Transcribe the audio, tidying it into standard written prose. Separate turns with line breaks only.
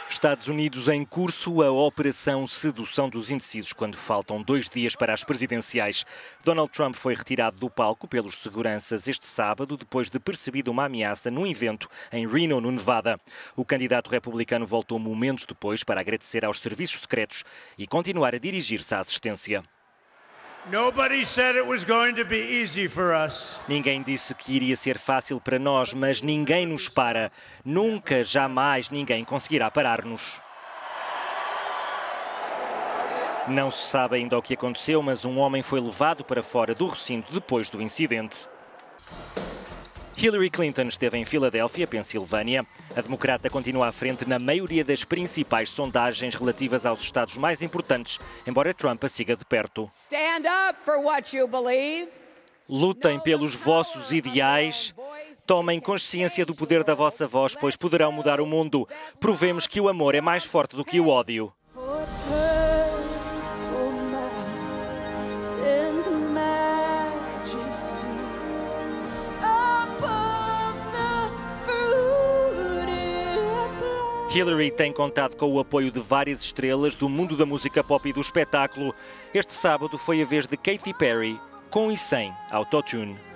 Estados Unidos em curso a Operação Sedução dos Indecisos, quando faltam 2 dias para as presidenciais. Donald Trump foi retirado do palco pelos seguranças este sábado, depois de percebido uma ameaça num evento em Reno, no Nevada. O candidato republicano voltou momentos depois para agradecer aos serviços secretos e continuar a dirigir-se à assistência. Ninguém disse que iria ser fácil para nós, mas ninguém nos para. Nunca, jamais ninguém conseguirá parar-nos. Não se sabe ainda o que aconteceu, mas um homem foi levado para fora do recinto depois do incidente. Hillary Clinton esteve em Filadélfia, Pensilvânia. A democrata continua à frente na maioria das principais sondagens relativas aos estados mais importantes, embora Trump a siga de perto. Lutem pelos vossos ideais. Tomem consciência do poder da vossa voz, pois poderão mudar o mundo. Provemos que o amor é mais forte do que o ódio. Hillary tem contado com o apoio de várias estrelas do mundo da música pop e do espetáculo. Este sábado foi a vez de Katy Perry, com e sem autotune.